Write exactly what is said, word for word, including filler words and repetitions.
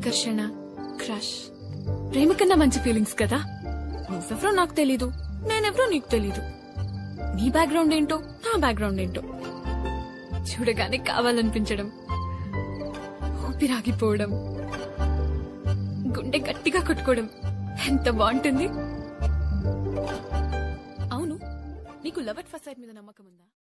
ఆకర్షణ, క్రష్. ప్రేమ కన్నా మంచి ఫీలింగ్స్ కదా. నువ్వెవరో నాకు తెలీదు, నేనెవరో నీకు తెలీదు. నీ బ్యాక్గ్రౌండ్ ఏంటో, నా బ్యాక్గ్రౌండ్ ఏంటో చూడగానే కావాలనిపించడం, ఊపిరాగిపోవడం, గుండె గట్టిగా కొట్టుకోవడం ఎంత బాగుంటుంది. అవును, నీకు లవ్ అట్ ఫస్ట్ సైట్ మీద నమ్మకం ఉందా?